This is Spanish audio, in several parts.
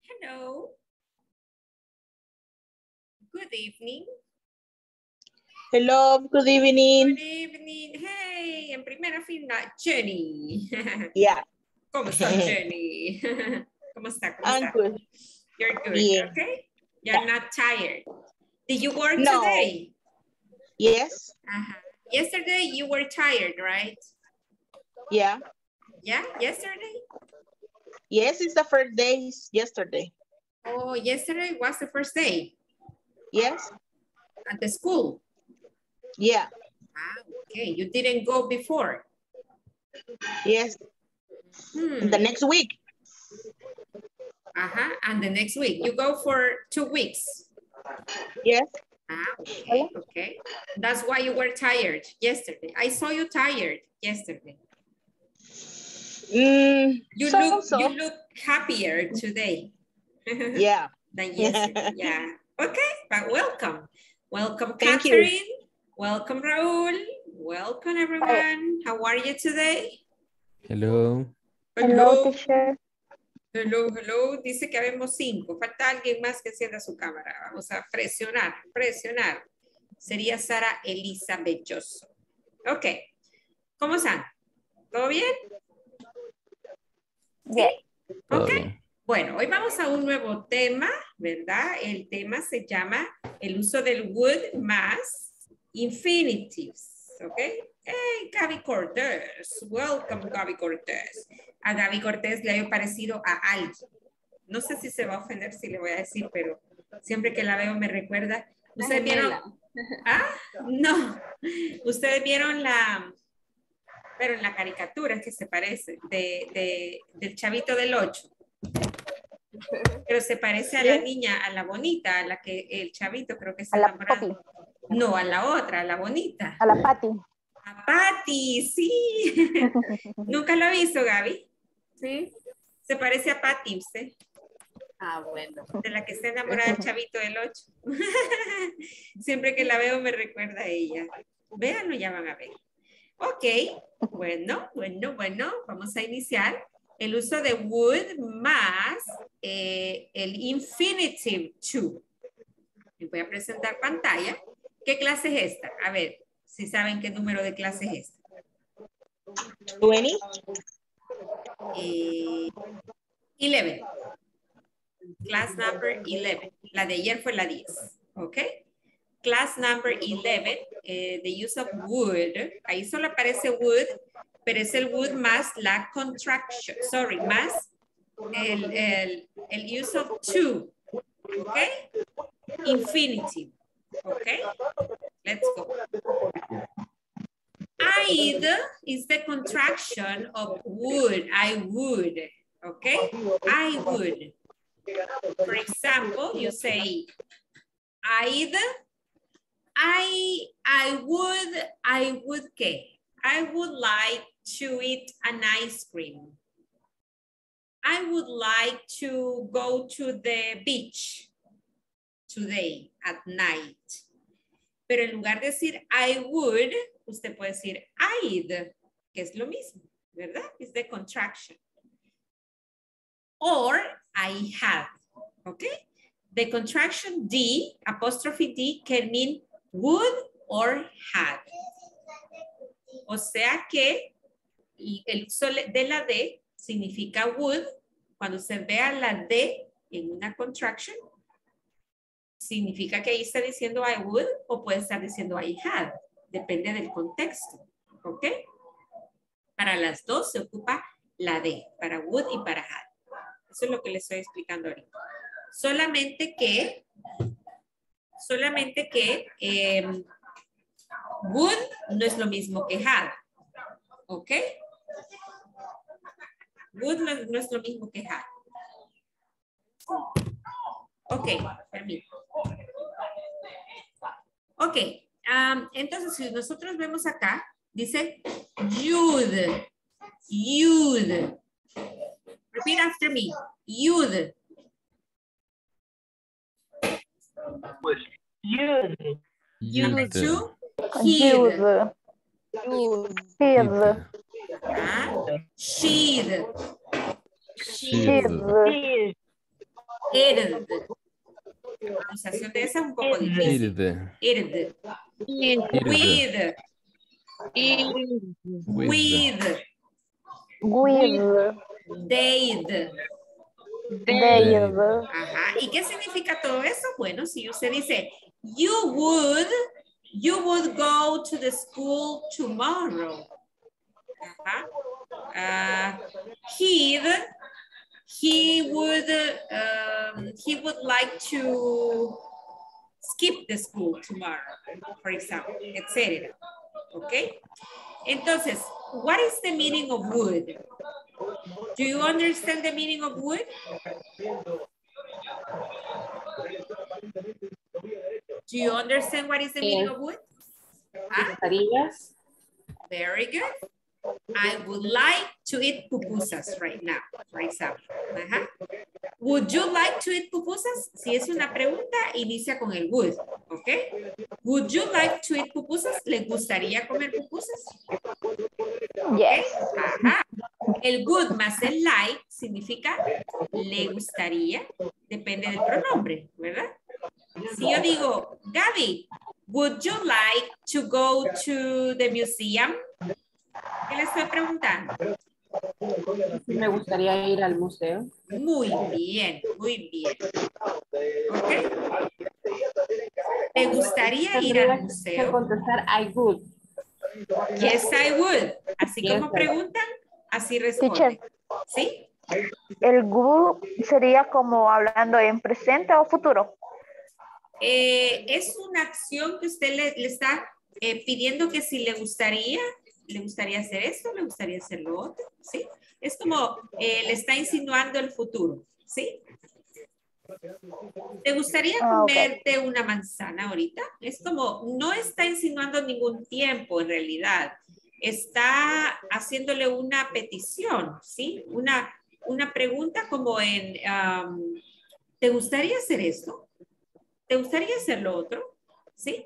Hello. Good evening. Hello, good evening. Good evening. Hey, en primera fila, Jenny. Yeah. ¿Cómo está, Jenny? ¿Cómo está? ¿Cómo I'm está? good. You're good, Bien. okay? You're not tired. Did you work No. today? Yes. Yesterday you were tired, right? Yeah. Yeah, yesterday? Yes, it's the first day yesterday. Oh, yesterday was the first day Yes. at the school. Yeah. Okay, you didn't go before. Yes. The next week. And the next week. You go for 2 weeks. Yes. Okay, okay. That's why you were tired yesterday. I saw you tired yesterday. You look happier today. Yeah. Than yesterday. Yeah. Okay, but welcome. Welcome, Thank Catherine. you. Welcome, Raul. Welcome, everyone. How are you today? Hello. Hello. Teacher. Hello, hello. Dice que habemos 5. Falta alguien más que encienda su cámara. Vamos a presionar, presionar. Sería Sara Elisa Belloso. Ok. ¿Cómo están? ¿Todo bien? Yeah. Todo Ok. bien. Bueno, hoy vamos a un nuevo tema, ¿verdad? El tema se llama el uso del would más infinitives. ¿Ok? Hey, Gaby Cortés. Welcome, Gaby Cortés. A Gaby Cortés le ha parecido a alguien. No sé si se va a ofender si le voy a decir, pero siempre que la veo me recuerda. ¿Ustedes vieron? Ah, no. Ustedes vieron pero en la caricatura que se parece, del chavito del 8. Pero se parece a la niña, a la bonita, a la que el chavito creo que se enamorado. No, a la otra, a la bonita. A la Patty. A Patty, sí. ¿Nunca lo ha visto, Gaby? Sí. Se parece a Patty, usted. Bueno. De la que está enamorada del chavito del 8. Siempre que la veo me recuerda a ella. Véanlo, ya van a ver. Ok, bueno. Vamos a iniciar el uso de would más el infinitive to. Les voy a presentar pantalla. ¿Qué clase es esta? A ver, si saben qué número de clase es esta. 20. 11. Class number 11. La de ayer fue la 10. ¿Ok? Class number 11, the use of would. Ahí solo aparece would, pero es el would más la contraction. Sorry, más el use of to. ¿Ok? Infinitive. ¿Ok? Let's go. I'd is the contraction of would. I would. Okay? I would. For example, you say, I would like to eat an ice cream. I would like to go to the beach today at night. Pero en lugar de decir I would, usted puede decir I'd, que es lo mismo, ¿verdad? Es the contraction. Or I had, okay? The contraction D, apostrophe D, can mean would or had. O sea que el uso de la D significa would. Cuando usted vea la D en una contraction, significa que ahí está diciendo I would o puede estar diciendo I had. Depende del contexto. ¿Ok? Para las dos se ocupa la D, para would y para had. Eso es lo que les estoy explicando ahorita. Solamente que would no es lo mismo que had. ¿Ok? Would no es lo mismo que had. Ok, permítame. Ok, entonces si nosotros vemos acá, dice you'd. Repeat after me. You'd. Number 2, he'd. She'd. Ird. La pronunciación de esa es un poco difícil. Ird. With. With. They'd. Ajá. ¿Y qué significa todo eso? Bueno, si usted dice, you would go to the school tomorrow. Ajá. He would like to skip the school tomorrow, for example, etc. Okay? Entonces, what is the meaning of would? Do you understand the meaning of would? Do you understand what is the meaning of would? Huh? Very good. I would like to eat pupusas right now, for example. Ajá. Would you like to eat pupusas? Si es una pregunta, inicia con el would, ¿ok? Would you like to eat pupusas? ¿Le gustaría comer pupusas? Yes. Ajá. El would más el like significa le gustaría, depende del pronombre, ¿verdad? Si yo digo, Gaby, would you like to go to the museum? ¿Qué le estoy preguntando? Me gustaría ir al museo. Muy bien, muy bien. ¿Ok? ¿Te gustaría ir al Tendría que museo? contestar I would. Yes, I would. Así Yes, como I would. preguntan, así responden. Teacher, ¿Sí? el would sería como hablando en presente o futuro. Es una acción que usted le está pidiendo que si le gustaría hacer esto, le gustaría hacer lo otro, ¿sí? Es como le está insinuando el futuro, ¿sí? ¿Te gustaría comerte una manzana ahorita? Es como, no está insinuando ningún tiempo en realidad. Está haciéndole una petición, ¿sí? Una pregunta como en, ¿te gustaría hacer esto? ¿Te gustaría hacer lo otro? ¿Sí?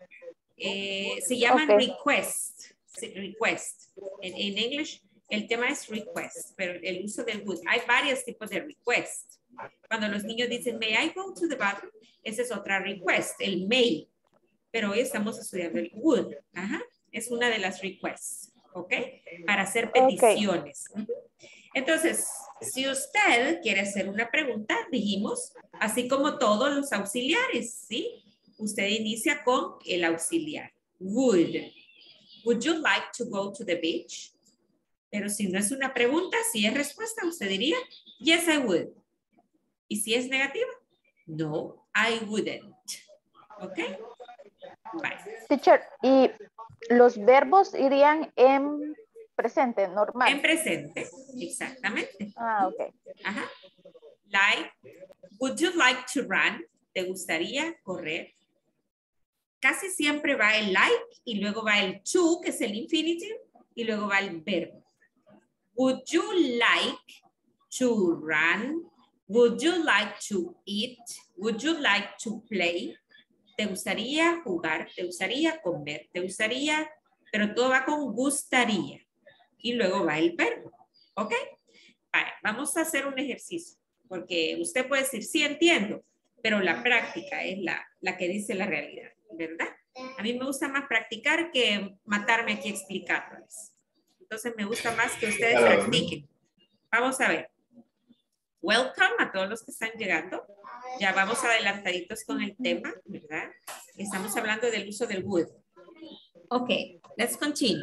Se llaman request. Request. En English, el tema es request, pero el uso del would. Hay varios tipos de request. Cuando los niños dicen, may I go to the bathroom? Esa es otra request, el may. Pero hoy estamos estudiando el would. Ajá. Es una de las requests. ¿Ok? Para hacer peticiones. Entonces, si usted quiere hacer una pregunta, dijimos, así como todos los auxiliares, ¿sí? Usted inicia con el auxiliar. Would. Would you like to go to the beach? Pero si no es una pregunta, si es respuesta, usted diría, yes, I would. Y si es negativa, no, I wouldn't. ¿Ok? Bye. Teacher, y los verbos irían en presente, normal. En presente, exactamente. Ok. Ajá. Like, would you like to run? ¿Te gustaría correr? Casi siempre va el like y luego va el to, que es el infinitive, y luego va el verbo. Would you like to run? Would you like to eat? Would you like to play? ¿Te gustaría jugar? ¿Te gustaría comer? ¿Te gustaría? Pero todo va con gustaría. Y luego va el verbo. ¿Ok? Vale, vamos a hacer un ejercicio. Porque usted puede decir, sí entiendo, pero la práctica es la que dice la realidad, ¿verdad? A mí me gusta más practicar que matarme aquí explicándoles. Entonces me gusta más que ustedes practiquen. Vamos a ver. Welcome a todos los que están llegando. Ya vamos adelantaditos con el tema, ¿verdad? Estamos hablando del uso del would. Ok, let's continue.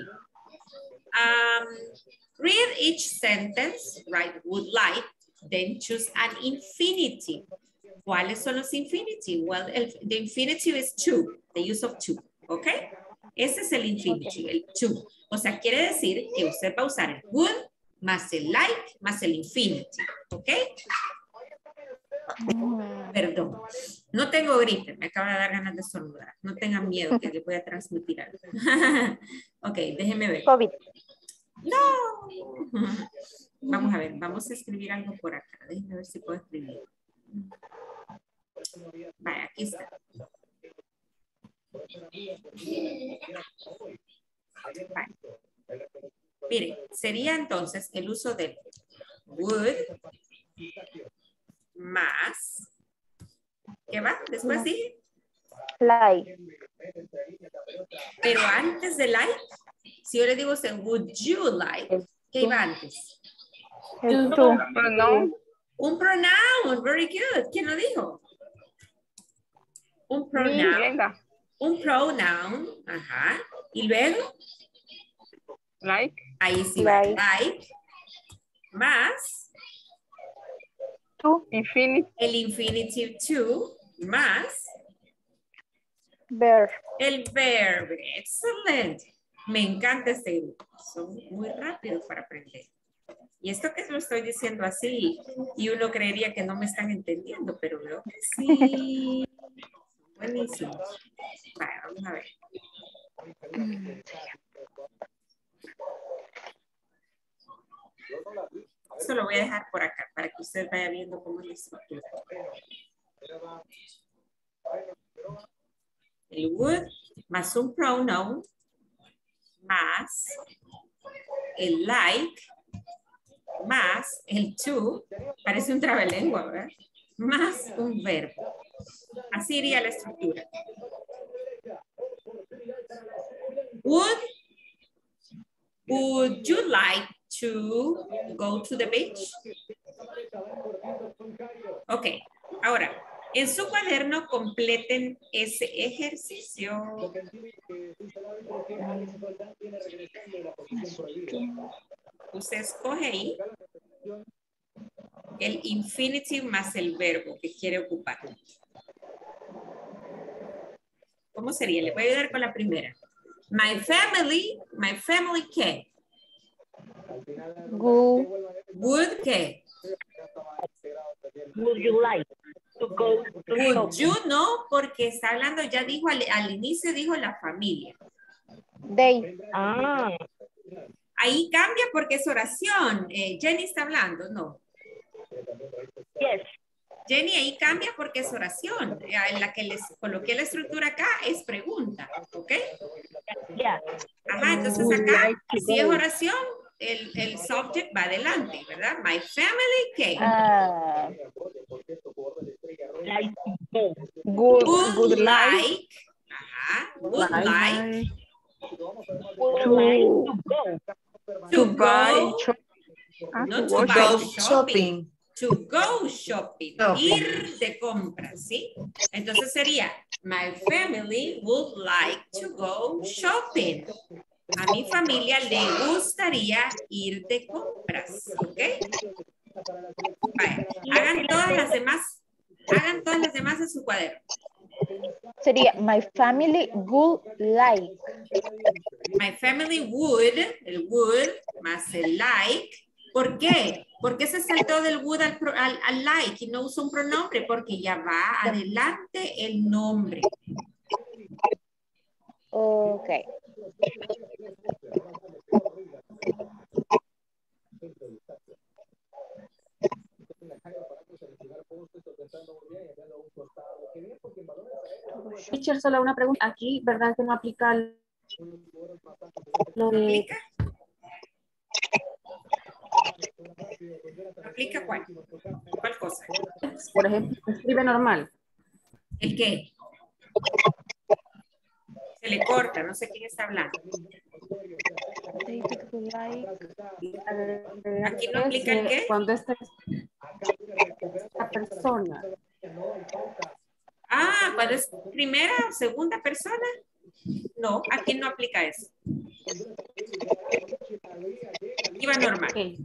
Read each sentence, write would like, then choose an infinitive. ¿Cuáles son los infinitive? Well, the infinitive is to, the use of to, ¿ok? Ese es el infinitive, el to. O sea, quiere decir que usted va a usar el would más el like más el infinitive, ¿ok? Perdón, no tengo gripe, me acaba de dar ganas de estornudar. No tengan miedo que les voy a transmitir algo. Ok, déjenme ver. COVID. No. Vamos a ver, vamos a escribir algo por acá. Déjenme ver si puedo escribir. Vaya, aquí está. Vale. Miren, sería entonces el uso de would más ¿Qué va? Después dije. Like. Pero antes de like, si yo le digo usted, would you like, ¿qué iba antes? El to. Pronoun. Un pronoun, very good. ¿Quién lo dijo? Un Me, pronoun. Glenda. Un pronoun, ajá. Y luego, Like. ahí sí va, Like. like, más To. Infinite. el infinitive to, más Verb. el verbo. Excelente. Me encanta este grupo. Son muy rápidos para aprender. Y esto que lo estoy diciendo así, y uno creería que no me están entendiendo, pero veo que sí. Buenísimo. Vale, vamos a ver. Esto lo voy a dejar por acá para que usted vaya viendo cómo es la estructura. El would más un pronoun más el like más el to, parece un trabalengua, ¿verdad? Más un verbo. Así iría la estructura. Would you like to go to the beach? Ok, ahora, en su cuaderno completen ese ejercicio. Usted escoge ahí el infinitive más el verbo que quiere ocupar. ¿Cómo sería? Le voy a ayudar con la primera. My family ¿qué? Would ¿qué? Would you like to go to Would shopping? you no, porque está hablando, ya dijo al inicio, dijo la familia. They. Ah, Ahí cambia porque es oración. Jenny está hablando, ¿no? yes. Jenny, ahí cambia porque es oración. En la que les coloqué la estructura acá es pregunta, ¿ok? Yeah. Ajá, entonces acá, si es oración, el subject va adelante, ¿verdad? My family, ¿qué? Ah, Like to go. Would like, ajá, would like Would like to go. to buy go, shop- no to to go buy shopping. shopping, to go shopping, ir de compras, ¿sí? Entonces sería, my family would like to go shopping. A mi familia le gustaría ir de compras, ¿ok? Vaya, hagan todas las demás en su cuaderno. sería my family would like. My family would, el would más el like. ¿Por qué? ¿Por qué se saltó del would al like y no usó un pronombre? Porque ya va adelante el nombre. Ok. Teacher, solo una pregunta. Aquí, ¿verdad que no aplica lo de... ¿Aplica? ¿Aplica cuál? ¿Cuál cosa? Por ejemplo, escribe normal? ¿El qué? Se le corta, no sé quién está hablando. David would like. Aquí no aplica el qué. Cuando esta persona. Ah, cuando es primera o segunda persona. No, aquí no aplica eso. Iba normal. Okay.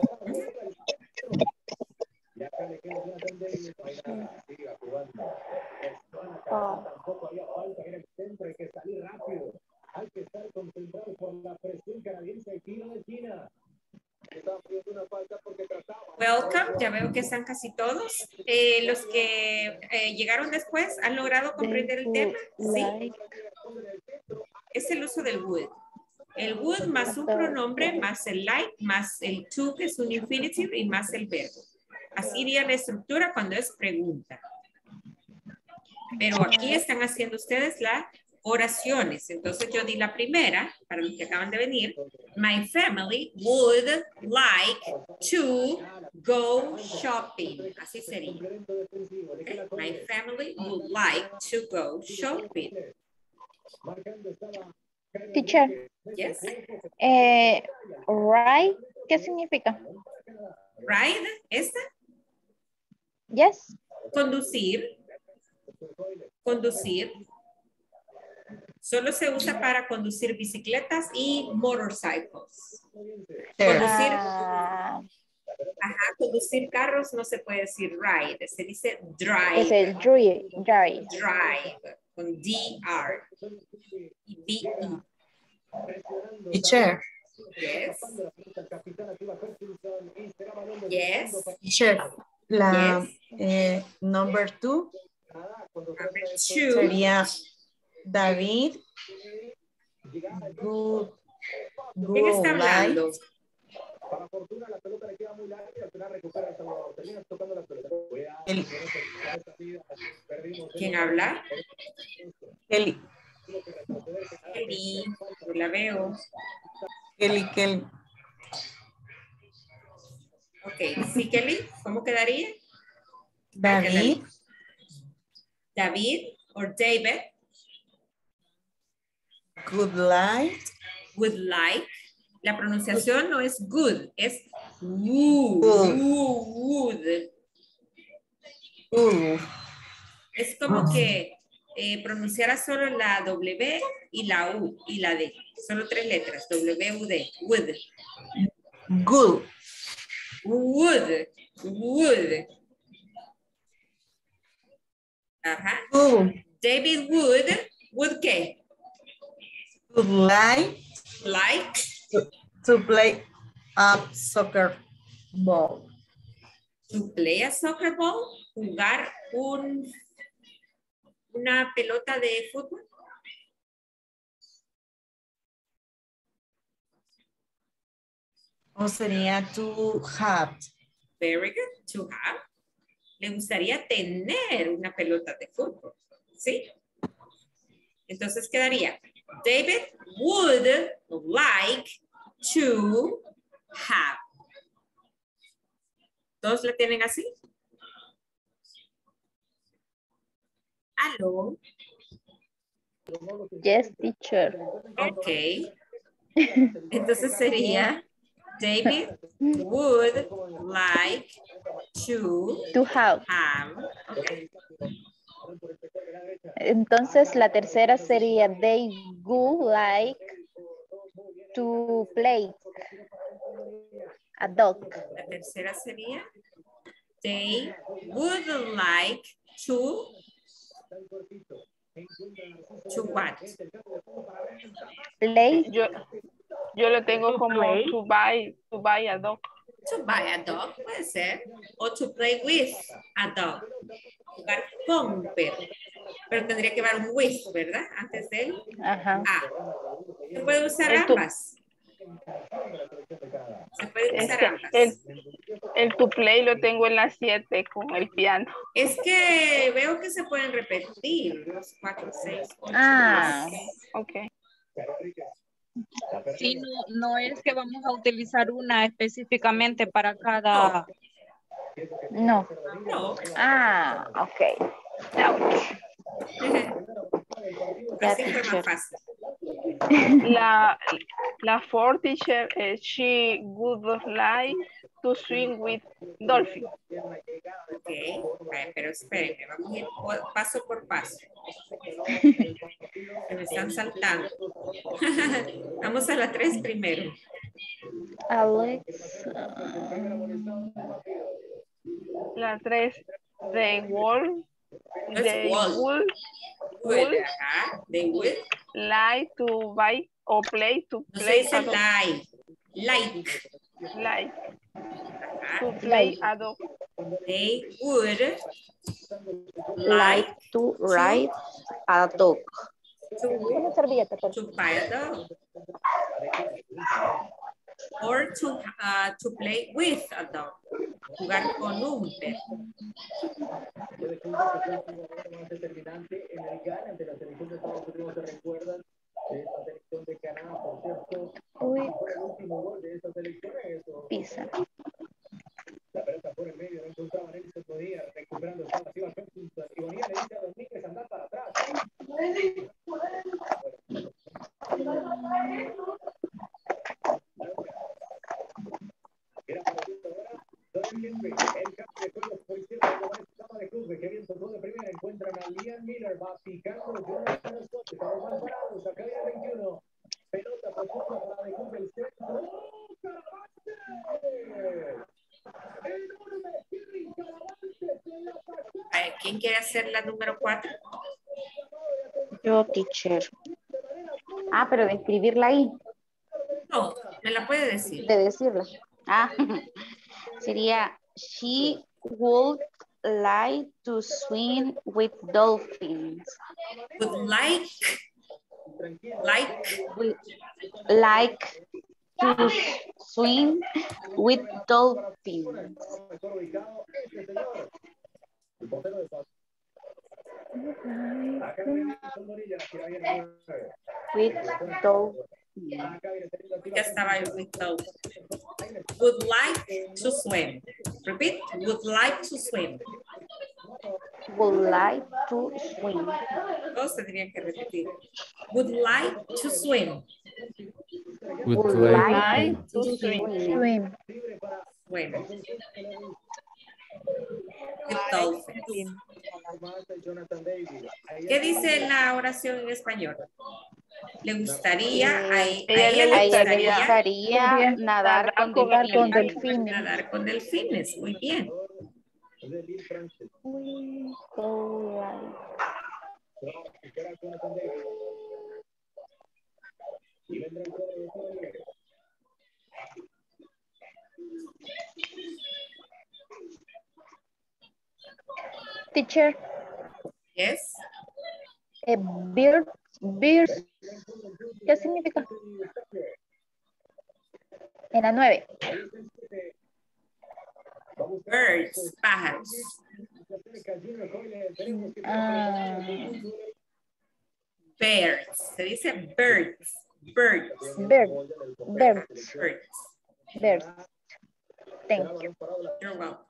Oh. Welcome, ya veo que están casi todos. Los que llegaron después, ¿han logrado comprender el tema? Sí. Like. Es el uso del would. El would más un pronombre, más el like, más el to, que es un infinitive, y más el verbo. Así iría la estructura cuando es pregunta. Pero aquí están haciendo ustedes las oraciones. Entonces yo di la primera, para los que acaban de venir. My family would like to go shopping. Así sería. Okay. My family would like to go shopping. Teacher, Yes. right, ¿qué significa? Ride, esta. Yes. Conducir. Conducir. Solo se usa para conducir bicicletas y motorcycles. Conducir, Ah, conducir carros no se puede decir ride, se dice es drive. el drive. Drive, con DR y BE. Teacher, Yes. Yes. teacher, la Yes. number 2 Number 2. sería David. ¿Quién está hablando? Eli. ¿Quién habla? Kelly. Kelly, yo la veo. Kelly. Ok, sí, Kelly, ¿cómo quedaría? David. David o David Good light. would like. La pronunciación no es good, es would. Es como que pronunciara solo la W y la U y la D. Solo 3 letras, W, U, D. Would. Good. Would. Ajá. Good. David would qué? Good light Like to play a soccer ball. to play a soccer ball, jugar una pelota de fútbol. O sería to have. Very good, to have. Le gustaría tener una pelota de fútbol, ¿sí? Entonces quedaría, David would like to have. ¿Todos la tienen así? ¿Aló? Yes, teacher. Ok. Entonces sería, David would like To have. Okay. Entonces la tercera sería they would like to play a dog. La tercera sería, they would like to what? Play. Yo lo tengo como play. to buy a dog. To buy a dog, puede ser. O to play with a dog. Jugar con un perro. Pero tendría que llevar un with, ¿verdad? Antes del Ajá. a. Se puede usar El to- ambas. Se puede Es usar que ambas. el to play lo tengo en las 7 con el piano. Es que veo que se pueden repetir los 4, 6, 8. Ah. Ok. Sí, no es que vamos a utilizar una específicamente para cada... No. No. Ah, ok. Ouch. Ya, Así fue teacher. más fácil. La fourth teacher, she would like to swim with dolphin. Ok. Vale, pero espérenme, vamos a ir paso por paso. Se me están saltando. Vamos a la 3 primero. Alex. La 3, they would No es would. would Ajá. They would. like to buy or play to No se play dice a dog. like. Like Ajá. to play Like. a dog. They would Like to ride a dog. Una servilleta, por to buy a dog. Or to play with a dog. Jugar con un perro. Uy. Pizza. A ver, ¿quién quiere hacer la número 4? Yo, teacher. Ah, pero de escribirla ahí, No, me la puede decir. de decirla. Ah, sería, she would like to swim with dolphins. Would like Would like to swim with dolphins. With dolphins. ya estaba yo with those. Would like to swim. Repeat. Would like to swim. Would like to swim. Todos tendrían que repetir. Would like to swim. Would like to to swim. Swim. With dolphins. ¿Qué dice la oración en español? ¿Le gustaría? A ella le A ella le gustaría gustaría nadar con delfines. nadar con delfines. Muy bien. We go like- Teacher, Yes. birds, ¿qué significa? En la 9. Birds, pájaros. Birds. Se dice birds. Birds. Birds. Birds. Thank you. You're welcome.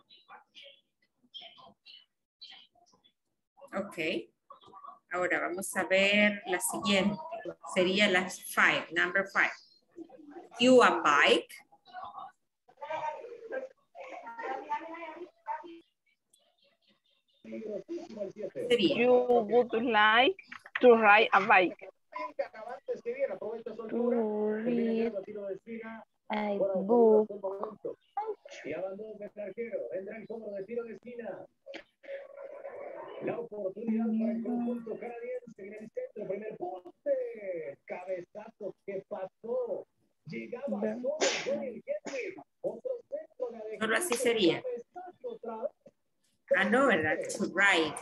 Ok. Ahora vamos a ver la siguiente. Sería la 5, number 5. You a bike. Sería. You would like to ride a bike. To read a book. Solo así sería. Ah, no, ¿verdad? To ride.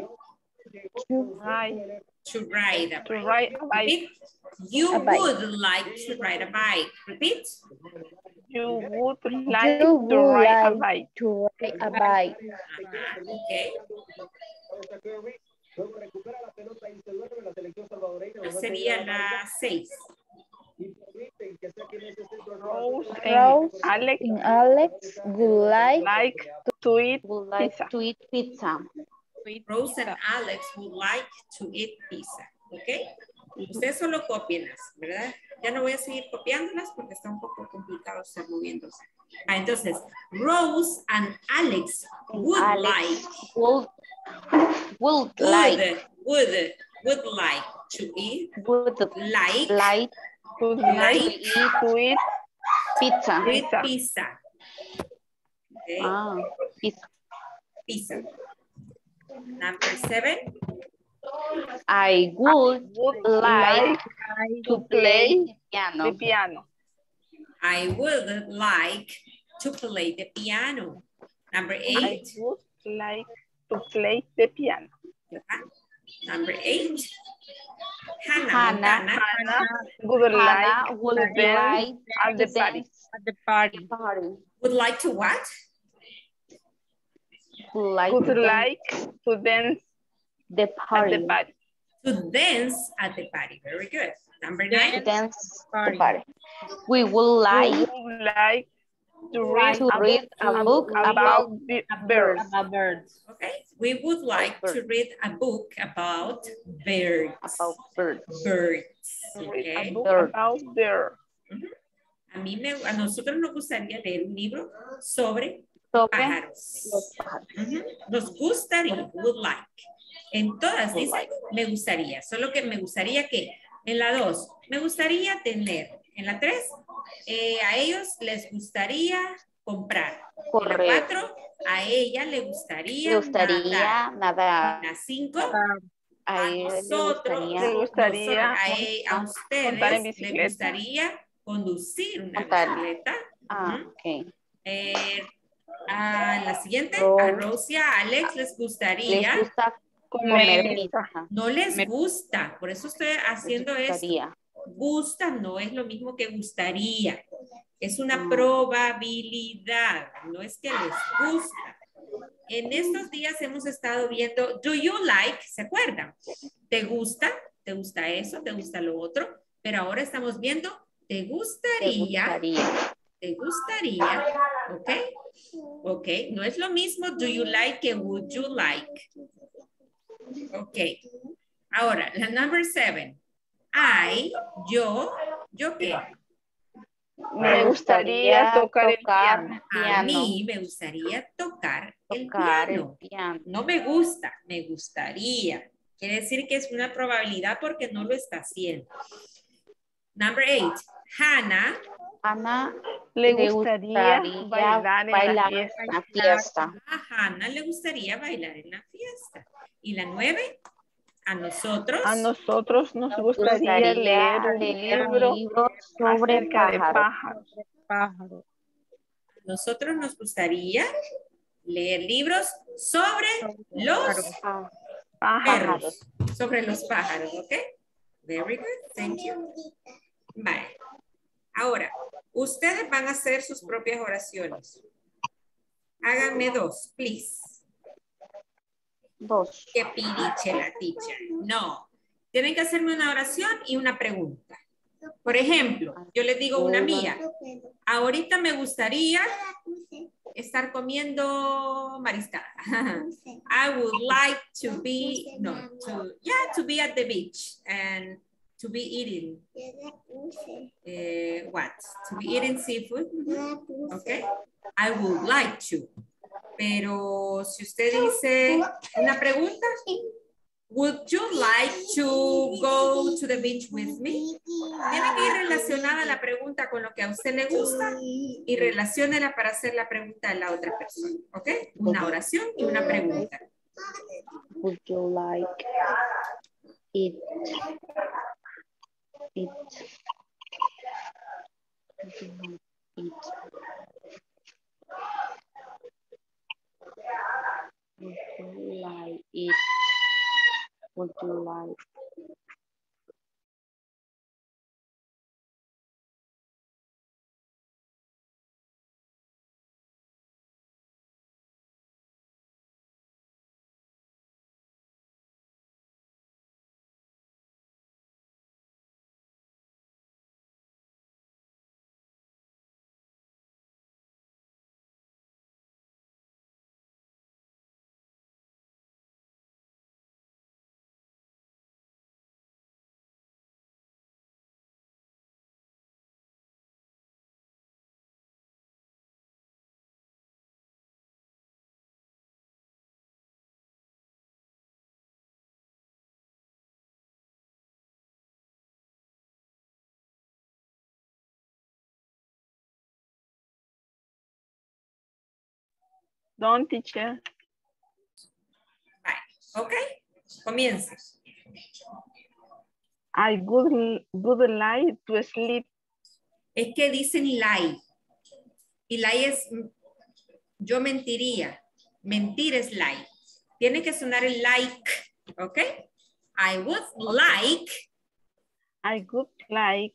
Ride, To ride a to bike. ride a bike. Repeat. You A bike. would like to ride a bike. Repeat. You would like You to would ride a like bike. to ride a bike. Ajá, ok. Esta sería la 6. Rose Rose and Alex and Alex would like like to eat pizza. to eat pizza. Rose and Alex would like to eat pizza. ¿Ok? Ustedes solo cópienlas, ¿verdad? Ya no voy a seguir copiándolas porque está un poco complicado estar moviéndose. Ah, entonces, Rose and Alex would Alex like would would like to eat like Would Like like to eat pizza. with pizza. pizza. Okay, Ah, pizza. pizza. Number 7. I would Would like like to play the piano. piano. I would like to play the piano. Number 8. I would like to play the piano. Number 8. Hannah Hannah. Montana Hannah would Hannah like would to dance like at to the party. dance At the party. party. would like to what? Would like Would to dance like to dance the at party. the party. To dance at the party. Very good. Number To 9. dance the Party. party. We would like We would like to read to read a book about birds. About birds. Okay. We would like to read a book about birds. birds. Birds. Read a Okay. book Bird. about birds. A nosotros nos gustaría leer un libro sobre Sobre pájaros. los pájaros. Ujú. Nos gustaría, would like. En todas dice, me gustaría. Solo que me gustaría que, en la 2, me gustaría tener. En la 3, a ellos les gustaría comprar. Correcto. En la 4, a ella le Le gustaría gustaría nadar. En la 5, A a él le nosotros, gustaría Le gustaría a montar en ustedes les bicicleta. gustaría conducir una Montar. bicicleta. Ah, Ujú. ok. A la siguiente, a Rose. Rose y a Alex les gustaría, Les gusta Comer comer pizza. pizza. no les gusta, por eso estoy haciendo Les esto. gustaría. Gusta no es lo mismo que gustaría, es una Ah. probabilidad, no es que les gusta. En estos días hemos estado viendo, do you like, ¿se acuerdan? ¿Te gusta? ¿Te gusta eso? ¿Te gusta lo otro? Pero ahora estamos viendo, ¿te Te gustaría? gustaría. ¿Te gustaría? ¿Ok? Ok, no es lo mismo do you like que would you like. Ok, ahora, la number 7. ¿Yo qué? Me gustaría tocar el piano. A mí me gustaría tocar el Tocar el piano. piano. No me gusta, me gustaría. Quiere decir que es una probabilidad porque no lo está haciendo. Number 8. Hannah Ana Le le gustaría gustaría bailar en la fiesta. A Hannah le gustaría bailar en la fiesta. Y la 9, a nosotros. A nosotros nos gustaría leer un libro sobre acerca de pájaros. pájaros. Nosotros nos gustaría leer libros sobre los Ah, Pájaros. perros. Sobre los pájaros, ¿ok? Very good, thank you. Vale. Ahora, ustedes van a hacer sus propias oraciones. Háganme 2, please. 2. Que piriche la teacher. No. Tienen que hacerme una oración y una pregunta. Por ejemplo, yo les digo una mía. Ahorita me gustaría estar comiendo mariscada. I would like to be, to be at the beach and to be eating. What? To be eating seafood. Okay. I would like to. Pero si usted dice una pregunta, would you like to go to the beach with me? Tiene que ir relacionada la pregunta con lo que a usted le gusta y relaciónela para hacer la pregunta a la otra persona. ¿Ok? Una oración y una pregunta. Would you like it? It. Would you like it? Would you like it? Would you like? Don't teacher. ¿Ok? Comience. I would like to sleep. Es que dicen lie. Y lie es, yo mentiría. Mentir es lie. Tiene que sonar el like. ¿Ok? I would like. I would like.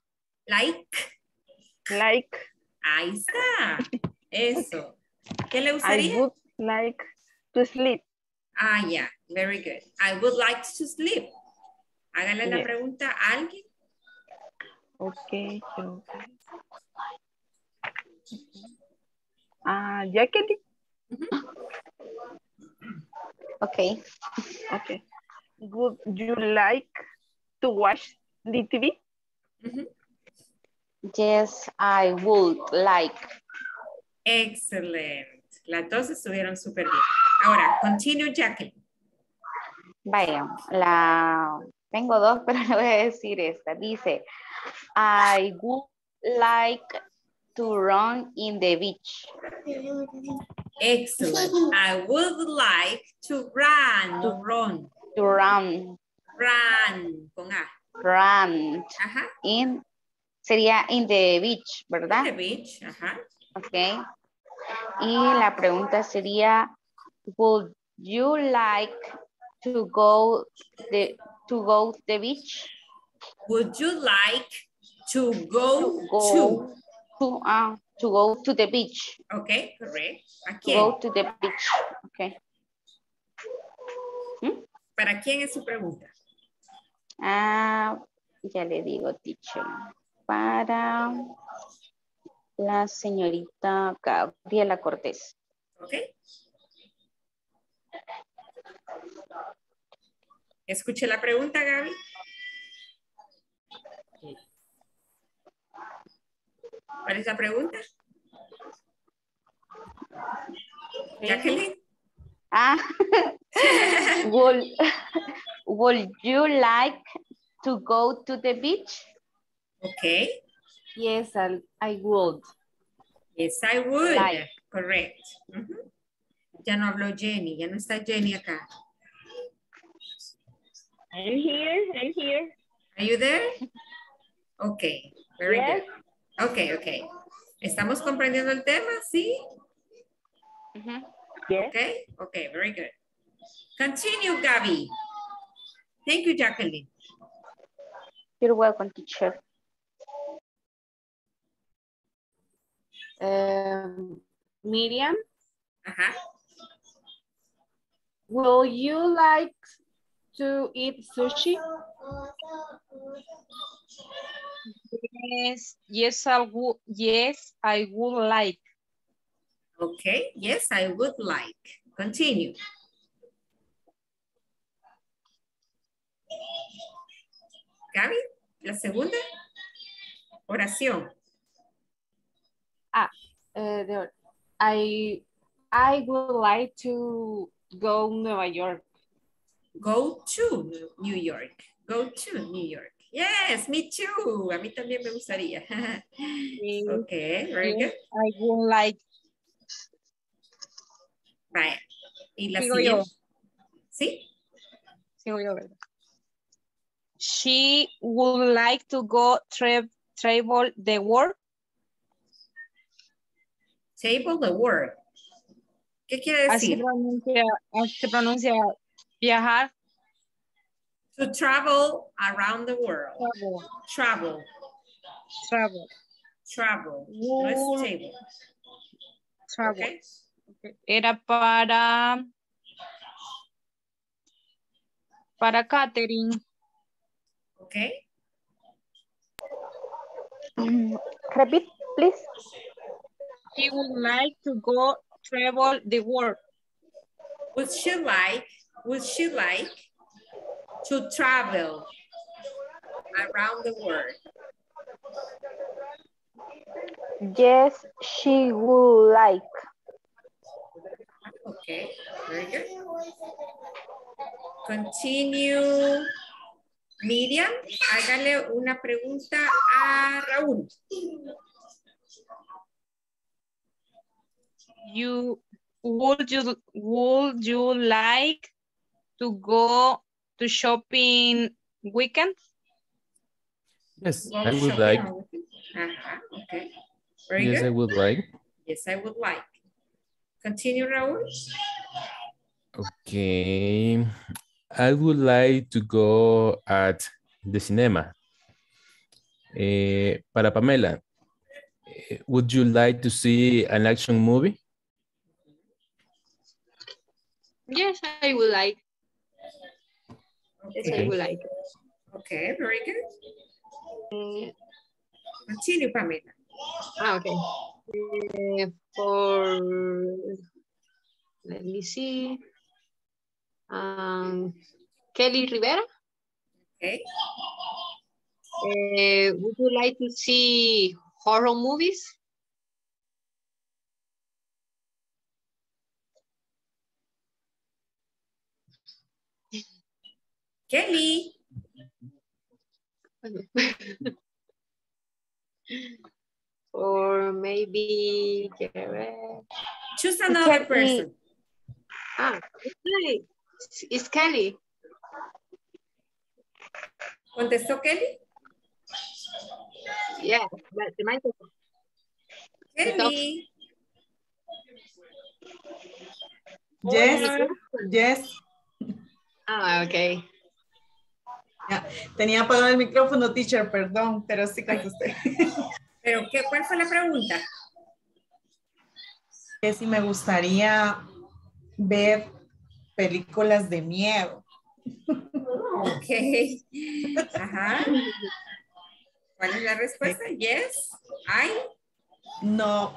Like. Ahí está. Eso. ¿Qué le gustaría? I would like to sleep. Ah, yeah. Very good. I would like to sleep. Hágale la Yes. pregunta a alguien. Ok. Jacqueline. Okay. Okay. Would you like to watch the TV? Yes, I would like. Excellent. Las dos estuvieron súper bien. Ahora, continue, Jacqueline. Vaya, tengo dos, pero le voy a decir esta. Dice, I would like to run in the beach. Excellent. I would like to run, no run. To run. Run, con A. Run. Ajá. Sería in the beach, ¿verdad? The beach, ajá. Ok. Y la pregunta sería, would you like to go the beach? Would you like to go To go to the beach. Okay, correct. ¿A To quién? go to the beach. Okay. ¿Para quién es su pregunta? Ya le digo, teacher. Para la señorita Gabriela Cortés. Ok. Escuche la pregunta, Gaby. ¿Cuál es la pregunta? Jacqueline. Would you like to go to the beach? Okay. Yes, I would. Yes, I would. Like. Correct. Ya no habló Jenny. Ya no está Jenny acá. I'm here. Are you there? Okay. Very Yes. good. Okay. ¿Estamos comprendiendo el tema? ¿Sí? Yes. Okay, very good. Continue, Gaby. Thank you, Jacqueline. You're welcome, teacher. Miriam, Ajá. will you like to eat sushi? Yes, I would like. Okay, yes, I would like. Continue. Gaby, la segunda oración. I would like to go Nueva York. Go to New York. Go to New York. Yes, me too. A mí también me gustaría. Okay, very good. I would like. Vaya. Y la Sigo siguiente. yo. ¿Sí? Sigo yo, ¿verdad? She would like to go travel the world. Table the word. ¿Qué quiere Así decir? pronuncia viajar. To travel around the world. Travel. No es table. Travel. Okay. Era para Catherine. Okay. Repeat, please. She would like to go travel the world. Would she like to travel around the world? Yes, she would like. Okay, very good. Continue. Miriam, hágale una pregunta a Raúl. Would you like to go to shopping weekend? Yes, Go I would shopping like. on weekend. Okay, very Yes, good. I would like. Yes, I would like. Continue, Raúl. Okay. I would like to go at the cinema. Para Pamela, would you like to see an action movie? Yes, I would like. Okay. Yes, I would like. Okay, very good. Continue, Pamela. Okay. Let me see. Kelly Rivera. Okay. Would you like to see horror movies? Kelly. Or maybe Choose another person. it's Kelly. It's Kelly. ¿Contestó Kelly? Yeah, but the microphone. Kelly. Yes, yes. Ah, okay. Ya, tenía apagado el micrófono, teacher, perdón, pero sí contesté. ¿Pero cuál fue la pregunta? Que si me gustaría ver películas de miedo. Ok. Ajá. ¿Cuál es la respuesta? Yes. I. No.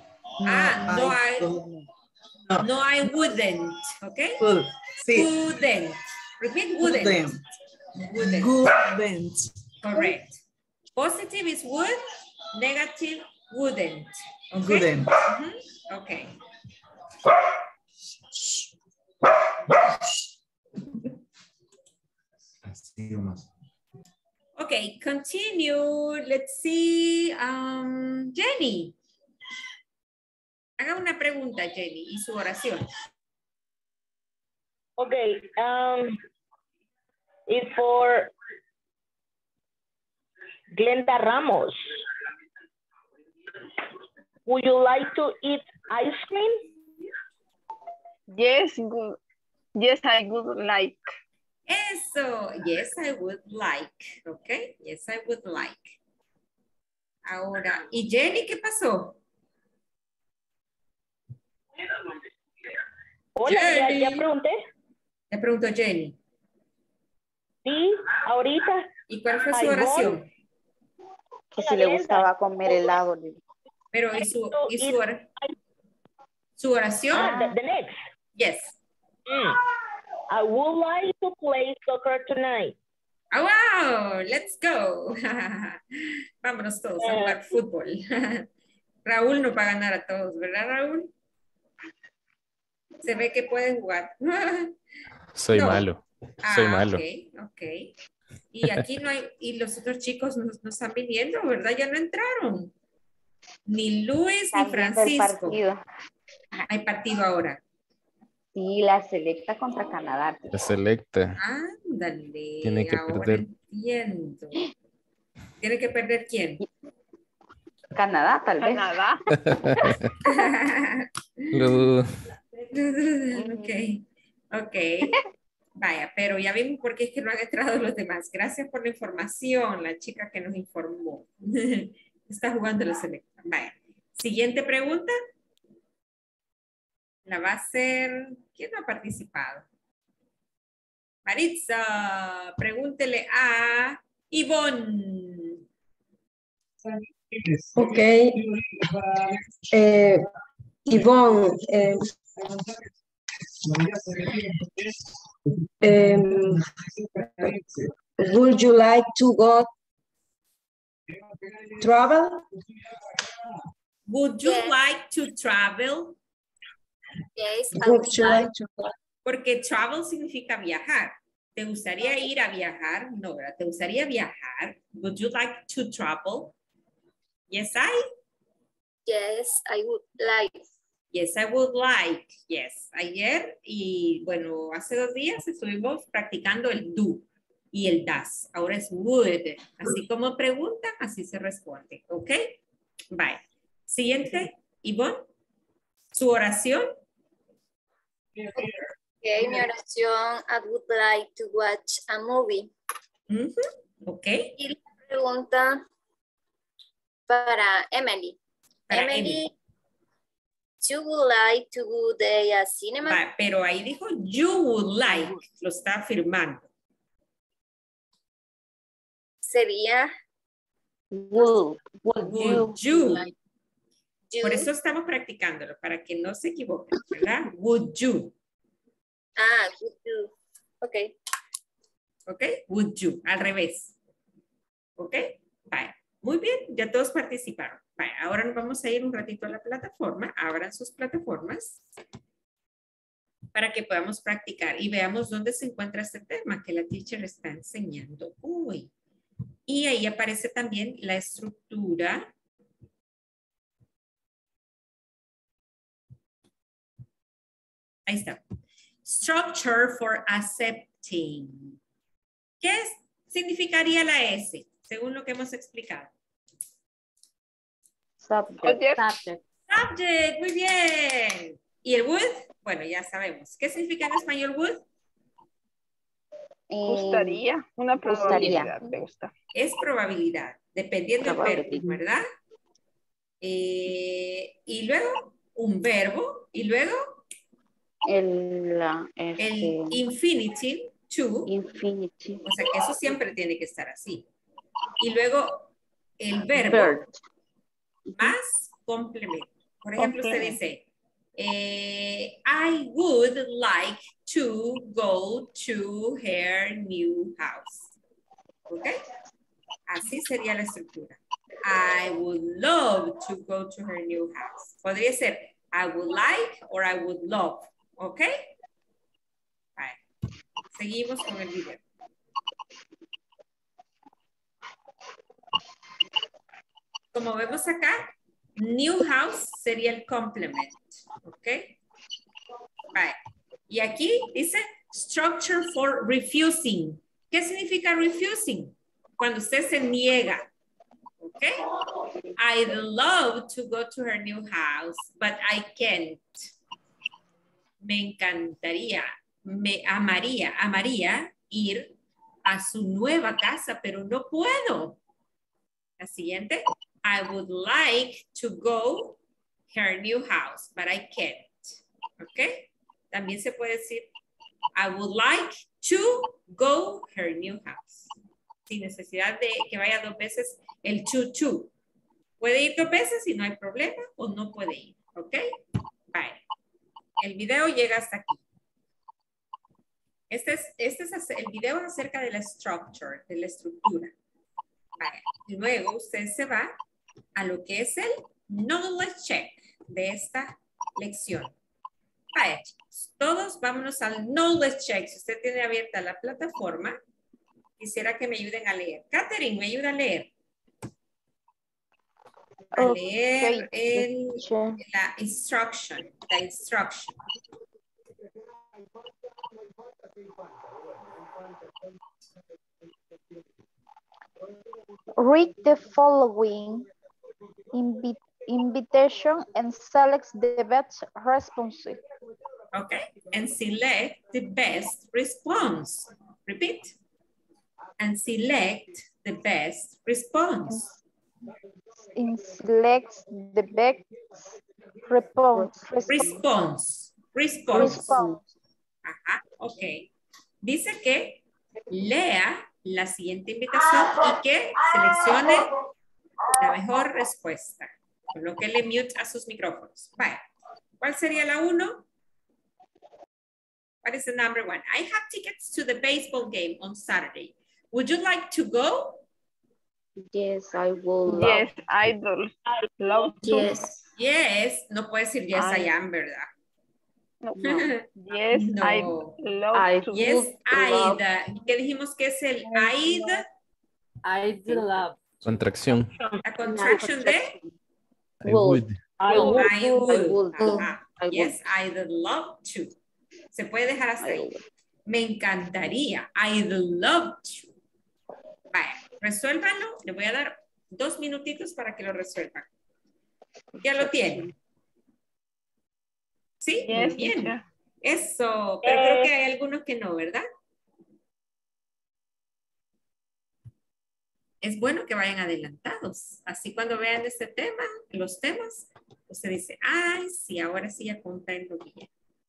No, I wouldn't. ¿Ok? Cool. Sí. Wouldn't. Repeat, wouldn't. Wouldn't. Correct. Positive is would. Negative, wouldn't. Okay? Wouldn't. Okay. Okay, continue. Let's see. Jenny. Haga una pregunta, Jenny, y su oración. Okay, it's for Glenda Ramos. Would you like to eat ice cream? Yes, good. Yes, I would like. Eso, yes, I would like. Okay, yes, I would like. Ahora, ¿y Jenny qué pasó? Hola, ya pregunté. Le preguntó Jenny. Sí, ahorita. ¿Y cuál fue su oración? Que si le gustaba comer helado. Pero, ¿y su oración? The next. Yes. I would like to play soccer tonight. Oh, wow, let's go. Vámonos todos a jugar fútbol. Raúl nos va a ganar a todos, ¿verdad, Raúl? Se ve que puede jugar. Soy malo. Soy malo. Ok. Y aquí no hay, y los otros chicos no están viniendo, ¿verdad? Ya no entraron. Ni Luis ni Francisco. Hay partido ahora. Sí, la selecta contra Canadá. La selecta. Ándale. Tiene que ahora perder. Entiendo. ¿Tiene que perder quién? Canadá, tal vez. Canadá. Lo dudo. Ok. Vaya, pero ya vimos por qué es que no han entrado los demás. Gracias por la información, la chica que nos informó. Está jugando la selecta. Vaya. Siguiente pregunta. La va a hacer... ¿Quién no ha participado? Maritza, pregúntele a Ivonne. Ok. Ivonne, would you like to go travel? Would you like to travel? Yes, Would you like to Porque travel significa viajar. ¿Te gustaría ir a viajar? No, ¿verdad? ¿Te gustaría viajar? Would you like to travel? Yes, Yes, I would like. Yes, I would like. Yes. Ayer y bueno, hace 2 días estuvimos practicando el do y el das. Ahora es would. Así como preguntan, así se responde. ¿Ok? Bye. Siguiente, Ivonne. ¿Su oración? Okay, mi oración, I would like to watch a movie. Ok. Y la pregunta para Emily. Emily, you would like to go to a cinema? Va, pero ahí dijo you would like. Lo está afirmando. Sería would you. Por eso estamos practicándolo, para que no se equivoquen, ¿verdad? Would you. Would you. Ok. ¿Ok? Would you. Al revés. ¿Ok? Vale. Muy bien, ya todos participaron. Vale, ahora nos vamos a ir un ratito a la plataforma. Abran sus plataformas. para que podamos practicar y veamos dónde se encuentra este tema que la teacher está enseñando hoy. Y ahí aparece también la estructura. Ahí está. Structure for accepting. ¿Qué significaría la S? Según lo que hemos explicado. Subject. Subject, muy bien. ¿Y el would? Bueno, ya sabemos. ¿Qué significa en español would? Gustaría, una probabilidad de gustar. Es probabilidad, dependiendo del verbo, ¿verdad? Y luego, un verbo, y luego El infinitive, to. infinitive. O sea que eso siempre tiene que estar así. Y luego, el verbo más complemento. Por ejemplo, usted dice, I would like to go to her new house. ¿Ok? Así sería la estructura. I would love to go to her new house. Podría ser I would like or I would love. ¿Ok? Vale. Seguimos con el video. Como vemos acá, new house sería el complement. ¿Ok? Vale. Y aquí dice structure for refusing. ¿Qué significa refusing? Cuando usted se niega. ¿Ok? I'd love to go to her new house, but I can't. Me encantaría, me amaría ir a su nueva casa, pero no puedo. La siguiente. I would like to go her new house, but I can't. ¿Ok? También se puede decir, I would like to go her new house. Sin necesidad de que vaya 2 veces el to. Puede ir 2 veces y no hay problema, o no puede ir. ¿Ok? Bye. El video llega hasta aquí. Este es el video acerca de la structure, de la estructura. Vale. Y luego usted se va a lo que es el knowledge check de esta lección. Vale, chicos. Todos vámonos al knowledge check. Si usted tiene abierta la plataforma, quisiera que me ayuden a leer. Catherine, ¿me ayuda a leer? A leer la instruction. Read the following invitation and select the best response. Okay, and select the best response. Repeat. And select the best response. And select the best response. Ajá, ok. Dice que lea la siguiente invitación y que seleccione la mejor respuesta. Con lo que le mute a sus micrófonos. Vaya. ¿Cuál sería la 1? What is the number 1? I have tickets to the baseball game on Saturday. Would you like to go? Yes, I will. Yes, I do. Love to. Yes. Yes. No puede decir yes, I am, ¿verdad? No. Yes, no. I love to. Yes, I'd. ¿Qué dijimos que es el I'd? I'd love. Contracción. La contraction de? I would. I would. Ajá. Yes, I'd love to. Se puede dejar hasta ahí. Me encantaría. I'd love to. Vaya, resuélvanlo. Le voy a dar 2 minutitos para que lo resuelvan. ¿Ya lo tienen? ¿Sí? Yes, bien. teacher. Eso. Pero creo que hay algunos que no, ¿verdad? Es bueno que vayan adelantados. Así cuando vean este tema, los temas, usted dice, ay, sí, ahora sí ya comprendo bien.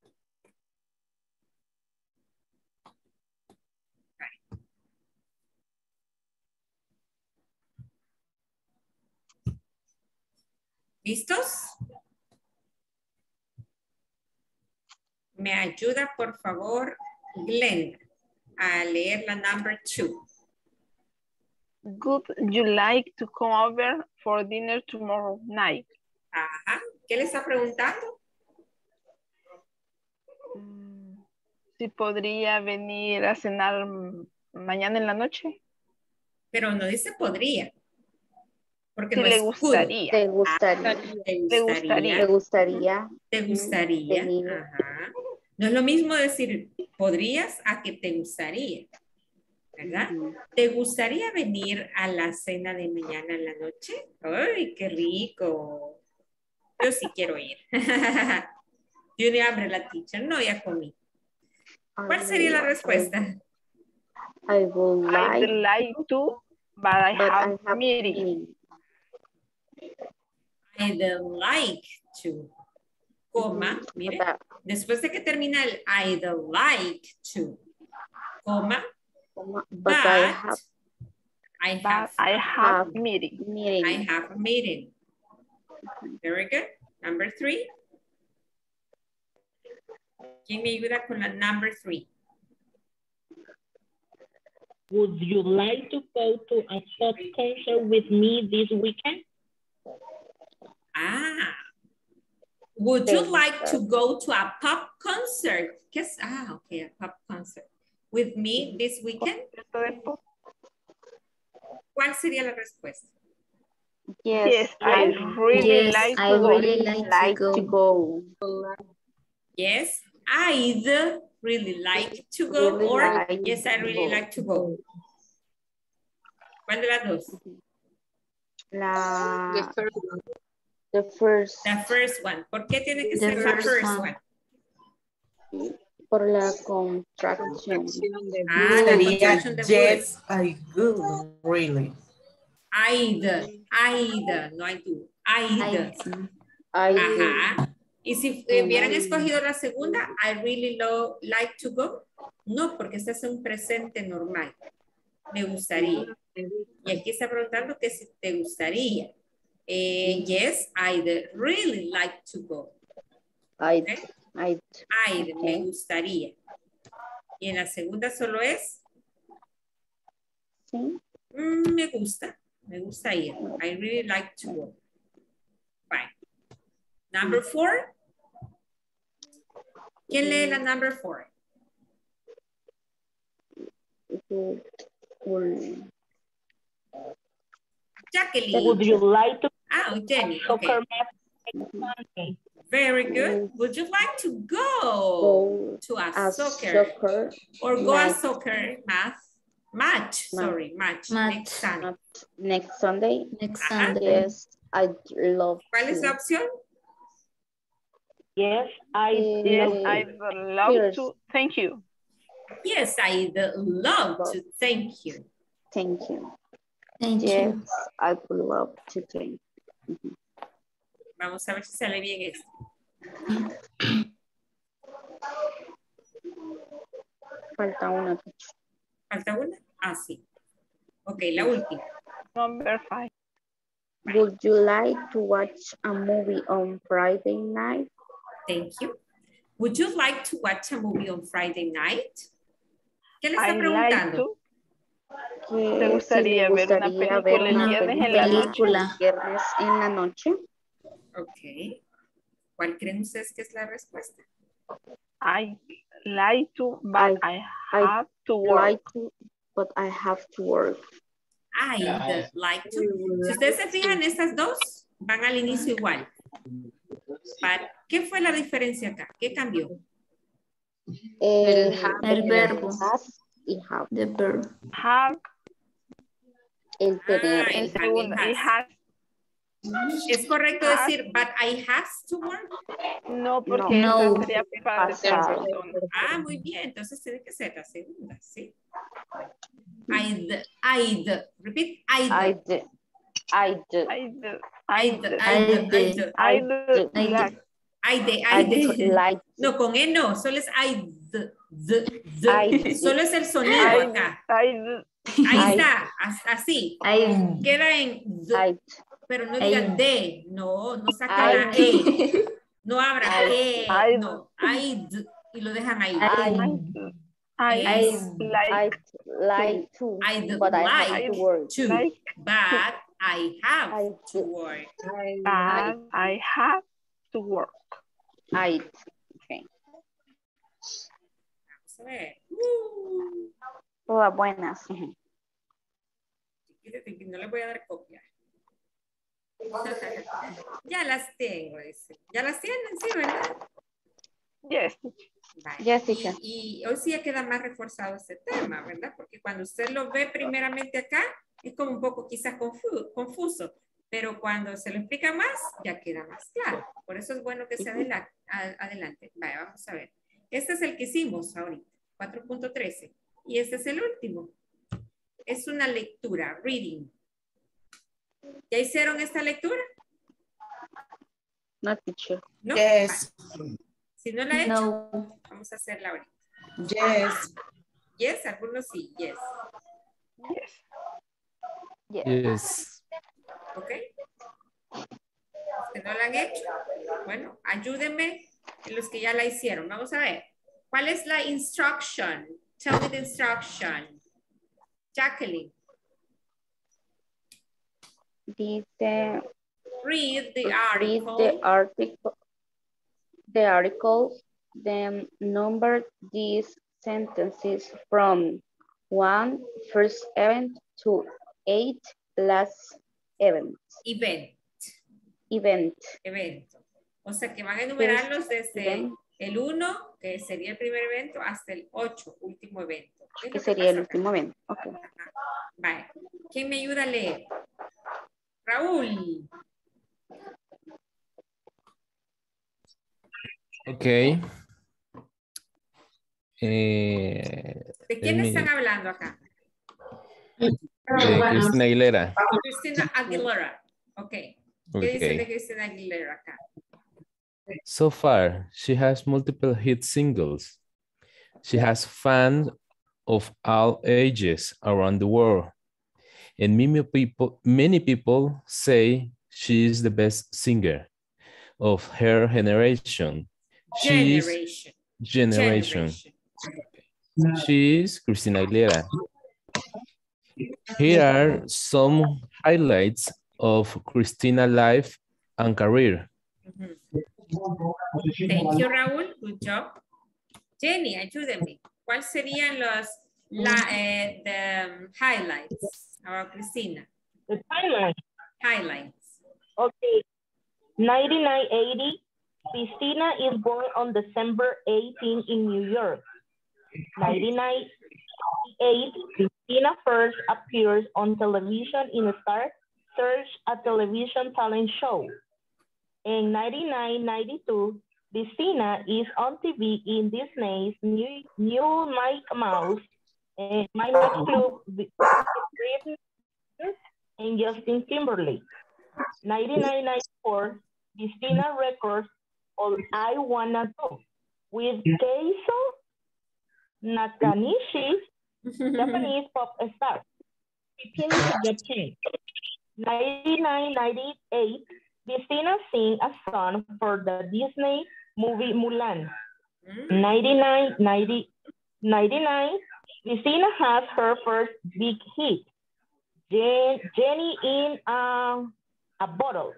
¿Listos? Me ayuda, por favor, Glenn, a leer la number 2. Would you like to come over for dinner tomorrow night? Ajá. ¿Qué le está preguntando? si podría venir a cenar mañana en la noche. Pero no dice podría. Porque Si no le es could. gustaría. ¿Te gustaría? Te gustaría. ¿Te gustaría? Te gustaría. venir? Ajá. No es lo mismo decir podrías a que te gustaría. ¿Verdad? ¿Te gustaría venir a la cena de mañana en la noche? ¡Ay, qué rico! Yo sí quiero ir. Tiene hambre la teacher. No, ya comí. ¿Cuál sería la respuesta? I would I'd like, like to, but I have meeting. meeting. I'd like to. Coma, mire. Después de que termina el I'd like to. Coma. But I have meeting. I have a meeting. Very good. Number 3. ¿Quién me ayuda con la number 3? Would you like to go to a pop concert with me this weekend? Ah. Would you like to go to a pop concert? Yes. Ah, okay, a pop concert. With me this weekend? ¿Cuál sería la respuesta? Yes, I really like to go. Yes, I'd really like to go. Really Or like yes, I really like to go. ¿Cuál de las dos? The first. The first one. ¿Por qué tiene que ser la first one? Por la contracción. Ah, la contraction de Yes, I do, really. I'd, no I do. I'd. Ajá. Y si hubieran escogido la segunda, I really like to go. No, porque este es un presente normal. Me gustaría. Y aquí está preguntando que si te gustaría. Yes, I'd really like to go. I'd, me gustaría. Y en la segunda solo es. Sí. Me gusta ir. I really like to go. Fine. Number 4. ¿Quién lee la number 4? Jacqueline. Would you like to Jenny. soccer Okay. match next Monday? Very good. Would you like to go to a soccer or go a soccer match? Sorry, match. Next Sunday. Next Sunday. Yes, I'd love ¿Cuál es la to. opción? Yes, I'd love to. Thank you. Yes, I'd love to. Thank you. Thank you. Yes, I would love to. Thank you. Vamos a ver si sale bien esto. Falta una. ¿Falta una? Ah, sí. Ok, la última. Number 5. Would you like to watch a movie on Friday night? Thank you. Would you like to watch a movie on Friday night? ¿Qué le está preguntando? ¿Te gustaría ver una película el viernes en la noche? Ok. ¿Cuál creen ustedes que es la respuesta? I like to, but I have to work. But I have to work. I'd like to. Si ustedes se fijan, estas dos van al inicio igual. ¿Qué fue la diferencia acá? ¿Qué cambió? El verbo. Y have. The verb. Have. El tener. El segundo. It has. ¿Es correcto decir, but I have to work? No, porque no. Sería para tercera persona. Ah, muy bien. Entonces tiene que ser la segunda, ¿sí? Repeat, No, con E no, solo es solo es el sonido acá. Ahí está, así. Queda en pero no diga de, no saca la E. No abra E, no. Y lo dejan ahí. I'd like to, but I have to work. But I have to work. I have to work. Okay. Vamos a ver. Todas buenas. No le voy a dar copia. Ya las tengo, dice. Ya las tienen, sí, ¿verdad? Yes. Vale. Yes, teacher. Y hoy sí ya queda más reforzado este tema, ¿verdad? Porque cuando usted lo ve primeramente acá, es como un poco quizás confuso, pero cuando se lo explica más, ya queda más claro. Por eso es bueno que se adelante. Vale, vamos a ver. Este es el que hicimos ahorita, 4.13. Y este es el último. Es una lectura, reading. ¿Ya hicieron esta lectura? No, teacher. ¿No? Yes. Vale. Si no la he hecho, No. vamos a hacerla ahorita. Yes. Yes, algunos sí, yes. Yes. Yes. Yes. ¿Ok? Los que no la han hecho, bueno, ayúdenme en los que ya la hicieron. Vamos a ver. ¿Cuál es la instruction? Tell me the instruction. Jacqueline. Dice, Read the read article. the article, then number these sentences from 1 first event to 8 last event. Evento. O sea que van a enumerarlos desde el 1, que sería el primer evento, hasta el 8, último evento. Que sería el último evento. Okay. Vale. ¿Quién me ayuda a leer? Raúl. Okay. ¿De quién están hablando acá? Cristina Aguilera. Cristina Aguilera. Ok. ¿Qué dicen de Cristina Aguilera acá? So far, she has multiple hit singles. She has fans of all ages around the world. And many people say she is the best singer of her generation. Generation. She is Cristina Aguilera. Here are some highlights of Cristina's life and career. Thank you, Raúl. Good job. Jenny, ayúdeme. ¿Cuáles serían los the highlights about Cristina? The timeline. Highlights. Okay. 1980, Cristina is born on December 18 in New York. 1998, Cristina first appears on television in Star Search, a television talent show. In 1992, Cristina is on TV in Disney's new Mickey Mouse and My Next Club with Britney and Justin Timberlake. 1994, Cristina records All I Wanna Do with Keizo Nakanishi, Japanese pop star. Japan. 1998, Cristina sings a song for the Disney movie Mulan. 99, Cristina has her first big hit, Jenny in a Bottle.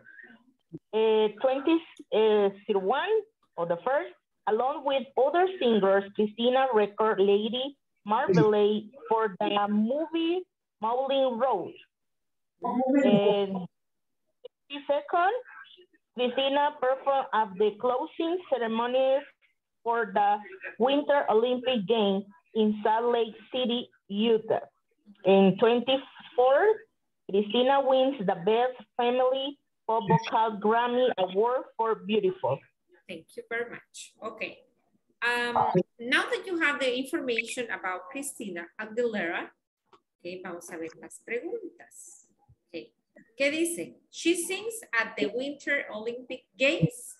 2001, or the first, along with other singers, Cristina record Lady Marmalade for the movie Moulin Rouge. And second, Cristina performed at the closing ceremonies for the Winter Olympic Games in Salt Lake City, Utah. In 24, Cristina wins the Best Family Pop Vocal Grammy Award for Beautiful. Thank you very much. Okay. Now that you have the information about Cristina Aguilera, okay, vamos a ver las preguntas. Okay. ¿Qué dice? She sings at the Winter Olympic Games.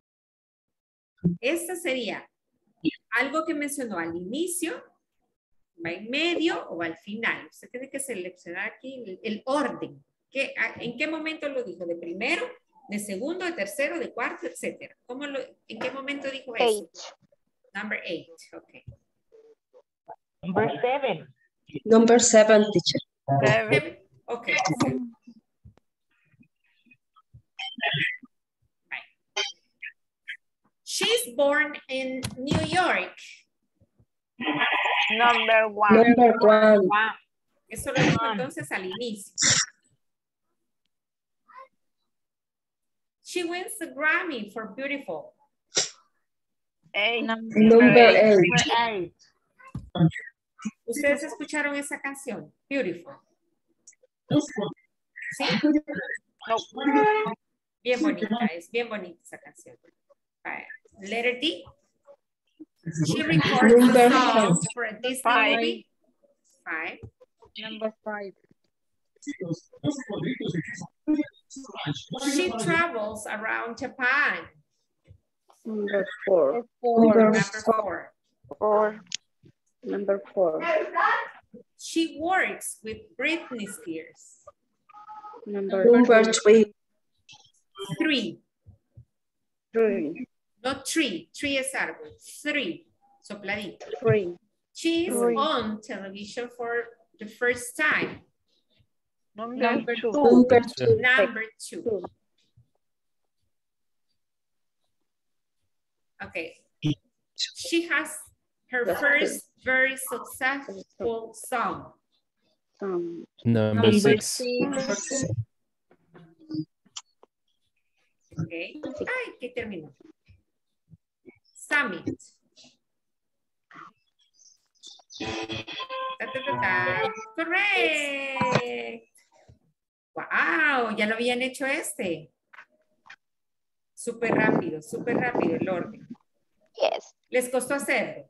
Esta sería algo que mencionó al inicio, va en medio o al final. Usted tiene que seleccionar aquí el orden. ¿En qué momento lo dijo? ¿De primero, de segundo, de tercero, de cuarto, etcétera? ¿En qué momento dijo eso? Number 8, okay. Number 7. Number 7, teacher. Okay. She's born in New York. Number one. Number one. Eso lo dijo entonces al inicio. She wins the Grammy for Beautiful. Number eight. ¿Ustedes escucharon esa canción? Beautiful. ¿Sí? No. Bien bonita, es bien bonita esa canción. Right. Letter D. She records the song for a Disney movie. 5. Number 5. She travels around Japan. Number four. Number 4. Number 4. She works with Britney Spears. Number 3. 3. 3. Not 3. 3 es árbol. 3. Sopladito. 3. She is on television for the first time. Number 2. Number 2. Okay. She has her first very successful song. Number 6. Okay. Ay, ¿qué terminó? Summit. Correct. Wow, ya lo habían hecho este. Súper rápido el orden. Yes. ¿Les costó hacerlo?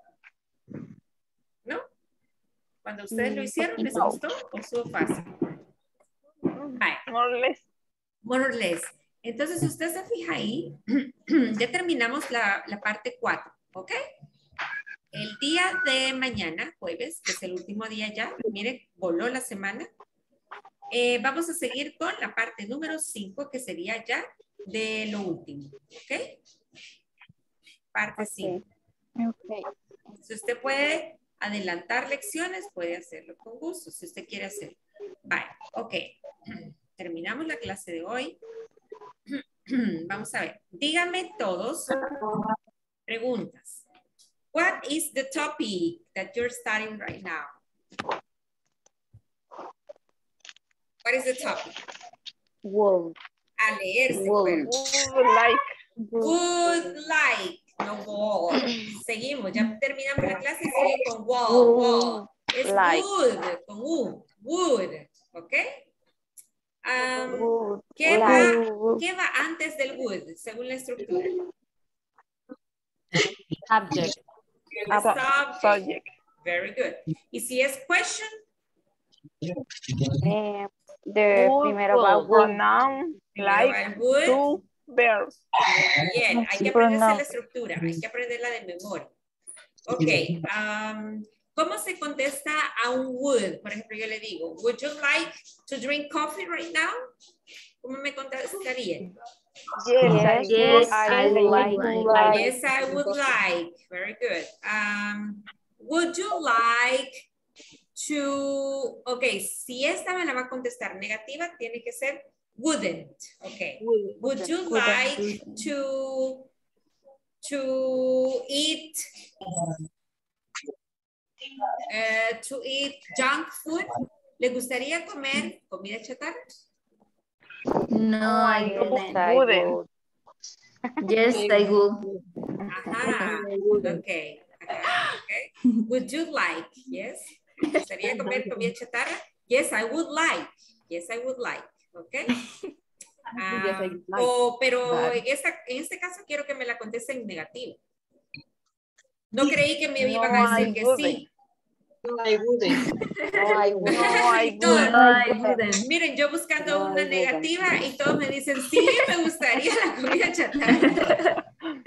¿No? Cuando ustedes lo hicieron, ¿les costó o estuvo fácil? Bye. More or less. Entonces, si usted se fija ahí, ya terminamos la parte 4, ¿ok? El día de mañana, jueves, que es el último día ya, mire, voló la semana. Vamos a seguir con la parte número 5, que sería ya de lo último, ¿ok? Parte 5. Okay. Si usted puede adelantar lecciones, puede hacerlo con gusto, si usted quiere hacerlo. Bye, ok. Terminamos la clase de hoy. Vamos a ver. Díganme todos preguntas. What is the topic that you're studying right now? What is the topic? Would. A leerse. Would. Would like. No wall. Seguimos. Ya terminamos la clase y sigue con wall. Es like. would. Con U. Would. ¿Ok? ¿Qué va antes del would, según la estructura? Subject. Subject. Very good. ¿Y si es question? The primero va pronoun, like, to, verb. Bien, hay que aprenderse la estructura, hay que aprenderla de memoria. Ok, ¿cómo se contesta a un would? Por ejemplo, yo le digo, would you like to drink coffee right now? ¿Cómo me contestaría? Yes, I would like. Yes, I would like. Very good. Would you like to... Ok, si esta me la va a contestar negativa, tiene que ser wouldn't. Ok. Would you like to eat junk food? ¿Le gustaría comer comida chatarra? No, I wouldn't. Yes, I would. Ajá. Okay. Would you like? Yes. ¿Le gustaría comer comida chatarra? Yes, I would like. Yes, I would like. Okay. Pero en este caso quiero que me la contesten en negativo. No creí que me iban a decir que sí. No, I wouldn't. Miren, yo buscando una negativa y todos me dicen, sí, me gustaría la comida chatarra.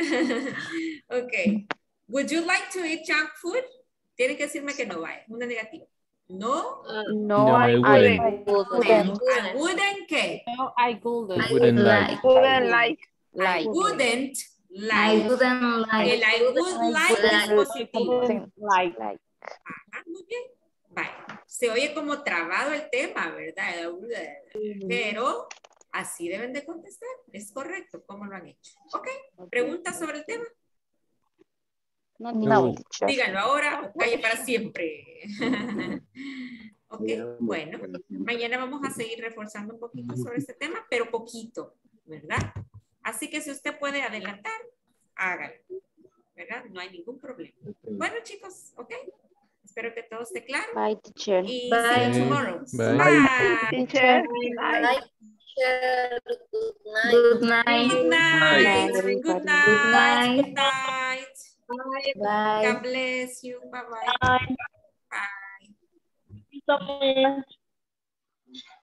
Ok. Would you like to eat junk food? Tienen que decirme que no vaya. Una negativa. No. No, I wouldn't. I wouldn't, ¿qué? No, I wouldn't. I wouldn't like. Wouldn't like. I wouldn't like. I wouldn't like. El I would like es positivo. Like. Ajá, muy bien. Vale. Se oye como trabado el tema, ¿verdad? Pero así deben de contestar. Es correcto, como lo han hecho. Ok. ¿Preguntas sobre el tema? No, teacher. Díganlo ahora o calle para siempre. Ok, bueno, mañana vamos a seguir reforzando un poquito sobre este tema, pero poquito, ¿verdad? Así que si usted puede adelantar, hágalo, ¿verdad? No hay ningún problema. Bueno, chicos, ok. Espero que todo esté claro. Bye, teacher. Y Bye. see you tomorrow. Bye. Bye. Teacher. Bye, teacher. Good Good night. night. Good night. Bye, Good everybody. night. Good night. Bye. God bless you. Bye-bye. Bye. Bye. Thank you so much.